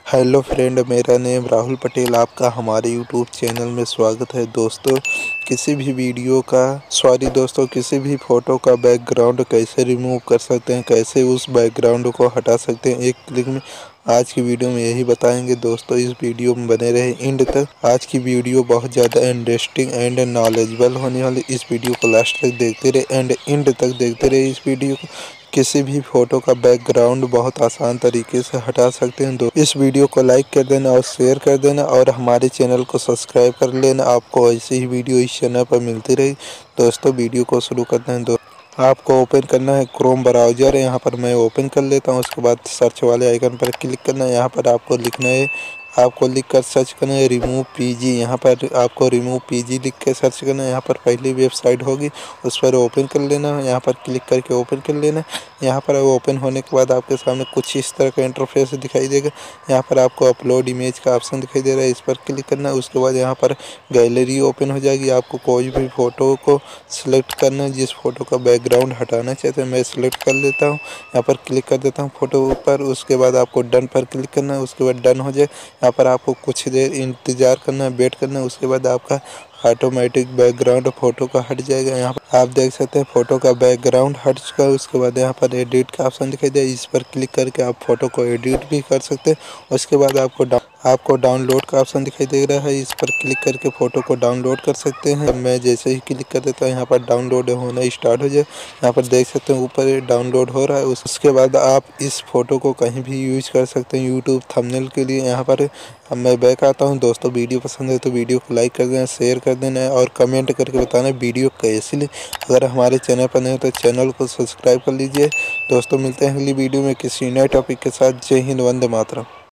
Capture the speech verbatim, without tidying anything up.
Hello friend, मेरा name Rahul Patel. आपका हमारे यूट्यूब चैनल में स्वागत है। दोस्तों, किसी भी वीडियो का सॉरी दोस्तों किसी भी फ़ोटो का बैकग्राउंड कैसे रिमूव कर सकते हैं, कैसे उस बैकग्राउंड को हटा सकते हैं एक क्लिक में, आज की वीडियो में यही बताएंगे। दोस्तों, इस वीडियो में बने रहे एंड तक। आज की वीडियो बहुत ज़्यादा इंटरेस्टिंग एंड नॉलेजेबल होने वाली। इस वीडियो को लास्ट तक देखते रहे एंड एंड तक देखते रहे इस वीडियो को। किसी भी फ़ोटो का बैकग्राउंड बहुत आसान तरीके से हटा सकते हैं। दो इस वीडियो को लाइक कर देना और शेयर कर देना और हमारे चैनल को सब्सक्राइब कर लेना। आपको ऐसी ही वीडियो इस चैनल पर मिलती रही। दोस्तों, वीडियो को शुरू करते हैं। दो आपको ओपन करना है क्रोम ब्राउज़र। यहाँ पर मैं ओपन कर लेता हूँ। उसके बाद सर्च वाले आइकन पर क्लिक करना है। यहाँ पर आपको लिखना है आपको लिख कर सर्च करना है रिमूव पीजी। यहाँ पर आपको रिमूव पीजी लिख के सर्च करना है। यहाँ पर पहली वेबसाइट होगी, उस पर ओपन कर लेना है। यहाँ पर क्लिक करके ओपन कर लेना है। यहाँ पर ओपन होने के बाद आपके सामने कुछ इस तरह का इंटरफेस दिखाई देगा। यहाँ पर आपको अपलोड इमेज का ऑप्शन दिखाई दे रहा है, इस पर क्लिक करना है। उसके बाद यहाँ पर गैलरी ओपन हो जाएगी। आपको कोई भी फ़ोटो को सिलेक्ट करना है, जिस फ़ोटो का बैकग्राउंड हटाना चाहते हैं। मैं सिलेक्ट कर लेता हूँ, यहाँ पर क्लिक कर देता हूँ फ़ोटो पर। उसके बाद आपको डन पर क्लिक करना है। उसके बाद डन हो जाए, यहाँ पर आपको कुछ देर इंतज़ार करना है, वेट करना है। उसके बाद आपका ऑटोमेटिक बैकग्राउंड फ़ोटो का हट जाएगा। यहाँ पर आप देख सकते हैं फ़ोटो का बैकग्राउंड हट चुका है। उसके बाद यहाँ पर एडिट का ऑप्शन दिखाई दे, इस पर क्लिक करके आप फ़ोटो को एडिट भी कर सकते हैं। उसके बाद आपको आपको डाउनलोड का ऑप्शन दिखाई दे रहा है, इस पर क्लिक करके फ़ोटो को डाउनलोड कर सकते हैं। मैं जैसे ही क्लिक कर देता हूँ, यहाँ पर डाउनलोड होना स्टार्ट हो जाए। यहाँ पर देख सकते हैं ऊपर डाउनलोड हो रहा है। उसके बाद आप इस फ़ोटो को कहीं भी यूज कर सकते हैं यूट्यूब थंबनेल के लिए। यहाँ पर अब मैं बैक आता हूँ। दोस्तों, वीडियो पसंद है तो वीडियो को लाइक कर देना, शेयर कर देना और कमेंट करके बताना वीडियो कैसी लगी। अगर हमारे चैनल पर नहीं हो तो चैनल को सब्सक्राइब कर लीजिए। दोस्तों, मिलते हैं अगली वीडियो में किसी नए टॉपिक के साथ। जय हिंद, वंदे मातरम।